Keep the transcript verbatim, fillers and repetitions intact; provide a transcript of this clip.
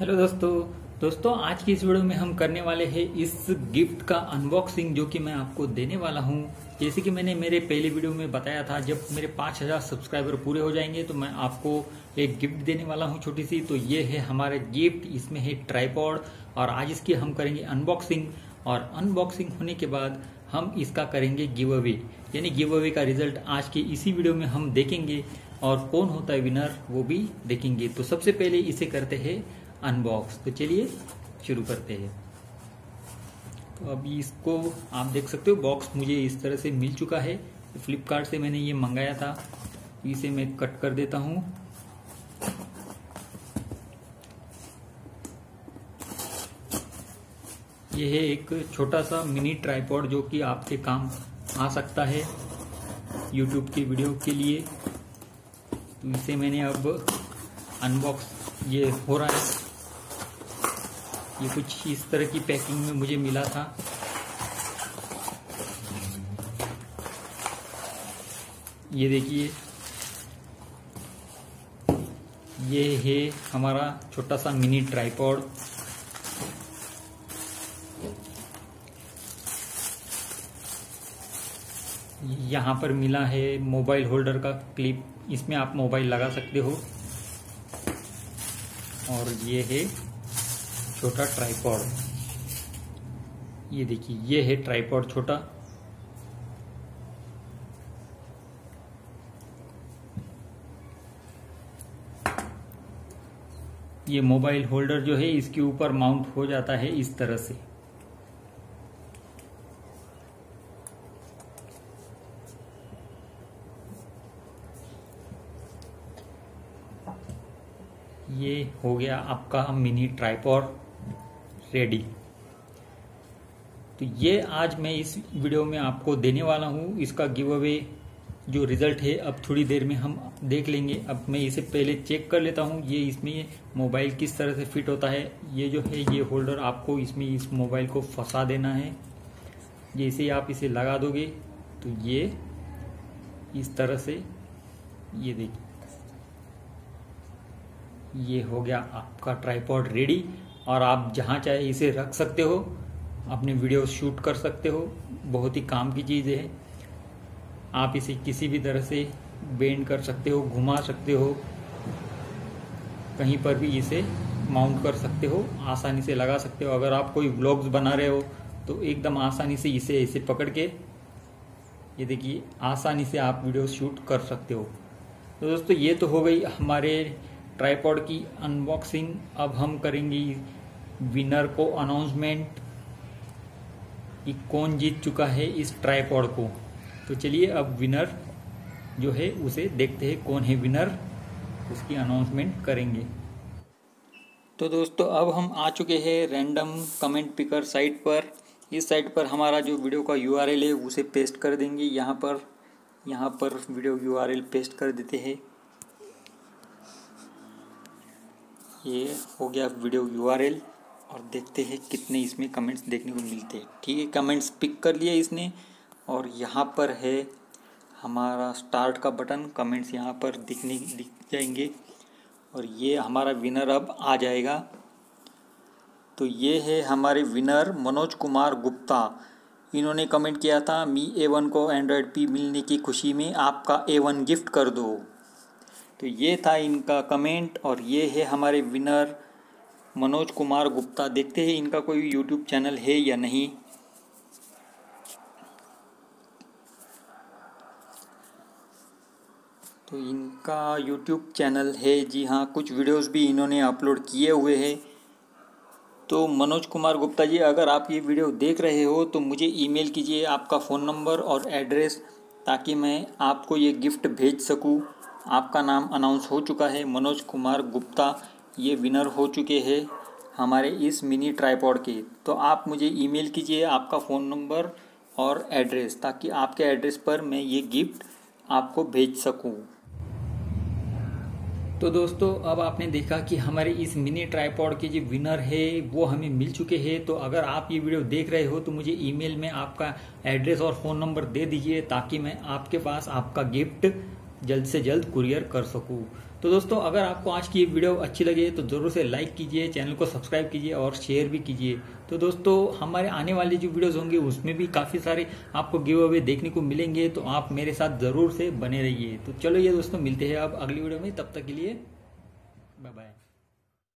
Hello दोस्तों दोस्तों आज की इस वीडियो में हम करने वाले हैं इस गिफ्ट का अनबॉक्सिंग जो कि मैं आपको देने वाला हूं। जैसे कि मैंने मेरे पहले वीडियो में बताया था, जब मेरे पाँच हज़ार सब्सक्राइबर पूरे हो जाएंगे तो मैं आपको एक गिफ्ट देने वाला हूं छोटी सी। तो ये है हमारा गिफ्ट, इसमें है ट्राइपॉड और आज इसकी हम करेंगे अनबॉक्सिंग। और अनबॉक्सिंग होने के बाद हम इसका करेंगे गिव अवे, यानी गिव अवे का रिजल्ट आज की इसी वीडियो में हम देखेंगे और कौन होता है विनर वो भी देखेंगे। तो सबसे पहले इसे करते हैं अनबॉक्स। तो चलिए शुरू करते हैं। तो अभी इसको आप देख सकते हो, बॉक्स मुझे इस तरह से मिल चुका है। फ्लिपकार्ट से मैंने ये मंगाया था। इसे मैं कट कर देता हूं। ये है एक छोटा सा मिनी ट्राइपॉड जो कि आपके काम आ सकता है यूट्यूब की वीडियो के लिए। तो इसे मैंने अब अनबॉक्स ये हो रहा है। ये कुछ इस तरह की पैकिंग में मुझे मिला था। ये देखिए, ये है हमारा छोटा सा मिनी ट्राइपॉड। यहाँ पर मिला है मोबाइल होल्डर का क्लिप, इसमें आप मोबाइल लगा सकते हो। और ये है छोटा ट्राइपॉड। ये देखिए, ये है ट्राइपॉड छोटा। ये मोबाइल होल्डर जो है इसके ऊपर माउंट हो जाता है इस तरह से। ये हो गया आपका मिनी ट्राइपॉड रेडी। तो ये आज मैं इस वीडियो में आपको देने वाला हूँ। इसका गिव अवे जो रिजल्ट है अब थोड़ी देर में हम देख लेंगे। अब मैं इसे पहले चेक कर लेता हूँ ये इसमें मोबाइल किस तरह से फिट होता है। ये जो है ये होल्डर आपको इसमें इस मोबाइल को फंसा देना है। जैसे आप इसे लगा दोगे तो ये इस तरह से, ये देखिए, ये हो गया आपका ट्राइपॉड रेडी। और आप जहाँ चाहे इसे रख सकते हो, अपने वीडियो शूट कर सकते हो। बहुत ही काम की चीज़ है। आप इसे किसी भी तरह से बेंड कर सकते हो, घुमा सकते हो, कहीं पर भी इसे माउंट कर सकते हो, आसानी से लगा सकते हो। अगर आप कोई व्लॉग्स बना रहे हो तो एकदम आसानी से इसे इसे पकड़ के, ये देखिए, आसानी से आप वीडियो शूट कर सकते हो। तो दोस्तों ये तो हो गई हमारे ट्राइपॉड की अनबॉक्सिंग। अब हम करेंगे विनर को अनाउंसमेंट कि कौन जीत चुका है इस ट्राइपॉड को। तो चलिए अब विनर जो है उसे देखते हैं, कौन है विनर, उसकी अनाउंसमेंट करेंगे। तो दोस्तों अब हम आ चुके हैं रैंडम कमेंट पिकर साइट पर। इस साइट पर हमारा जो वीडियो का यूआरएल है उसे पेस्ट कर देंगे। यहाँ पर यहाँ पर वीडियो यूआरएल पेस्ट कर देते हैं। ये हो गया वीडियो यूआरएल और देखते हैं कितने इसमें कमेंट्स देखने को मिलते हैं। ठीक है, कमेंट्स पिक कर लिया इसने। और यहाँ पर है हमारा स्टार्ट का बटन, कमेंट्स यहाँ पर दिखने दिख जाएंगे और ये हमारा विनर अब आ जाएगा। तो ये है हमारे विनर मनोज कुमार गुप्ता। इन्होंने कमेंट किया था, मी ए वन को एंड्रॉयड पी मिलने की खुशी में आपका ए वन गिफ्ट कर दो। तो ये था इनका कमेंट और ये है हमारे विनर मनोज कुमार गुप्ता। देखते हैं इनका कोई यूट्यूब चैनल है या नहीं। तो इनका यूट्यूब चैनल है, जी हाँ, कुछ वीडियोस भी इन्होंने अपलोड किए हुए हैं। तो मनोज कुमार गुप्ता जी, अगर आप ये वीडियो देख रहे हो तो मुझे ईमेल कीजिए आपका फ़ोन नंबर और एड्रेस, ताकि मैं आपको ये गिफ्ट भेज सकूँ। आपका नाम अनाउंस हो चुका है, मनोज कुमार गुप्ता ये विनर हो चुके हैं हमारे इस मिनी ट्राइपॉड के। तो आप मुझे ईमेल कीजिए आपका फ़ोन नंबर और एड्रेस, ताकि आपके एड्रेस पर मैं ये गिफ्ट आपको भेज सकूं। तो दोस्तों अब आपने देखा कि हमारे इस मिनी ट्राइपॉड के जो विनर है वो हमें मिल चुके हैं। तो अगर आप ये वीडियो देख रहे हो तो मुझे ईमेल में आपका एड्रेस और फ़ोन नंबर दे दीजिए, ताकि मैं आपके पास आपका गिफ्ट जल्द से जल्द कुरियर कर सकूं। तो दोस्तों अगर आपको आज की ये वीडियो अच्छी लगे तो जरूर से लाइक कीजिए, चैनल को सब्सक्राइब कीजिए और शेयर भी कीजिए। तो दोस्तों हमारे आने वाले जो वीडियोस होंगे उसमें भी काफ़ी सारे आपको गिव अवे देखने को मिलेंगे, तो आप मेरे साथ ज़रूर से बने रहिए। तो चलो ये दोस्तों मिलते हैं अब अगली वीडियो में, तब तक के लिए बाय बाय।